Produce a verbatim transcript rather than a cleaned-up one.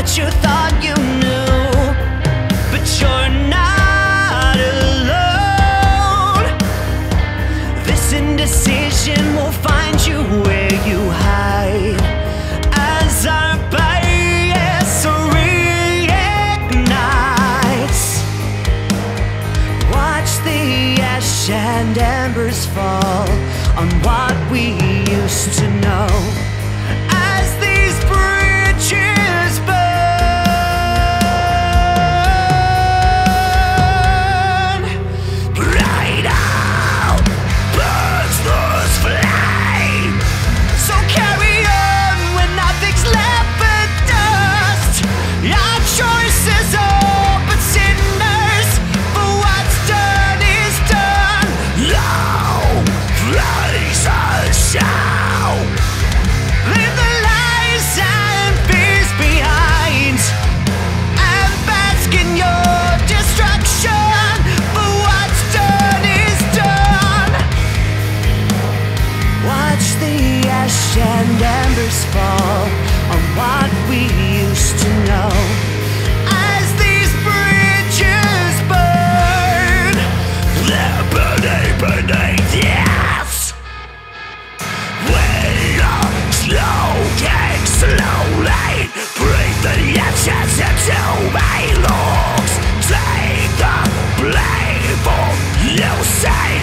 what you thought you knew, but you're not alone. This indecision will find you where you hide, as our bias reignites. Watch the ash and embers fall on what we used to know, as these bridges burn. Right out burns this flame, so carry on when nothing's left but dust. Your choices are but cinders, for what's done is done. Long places show, leave the lies and fears behind, and bask in your destruction, for what's done is done. Watch the ash and embers fall on what we used to know, as these bridges burn. They're burning beneath us. When I'm smoking slowly, breathe the ashes into my lungs. Take the blame for you say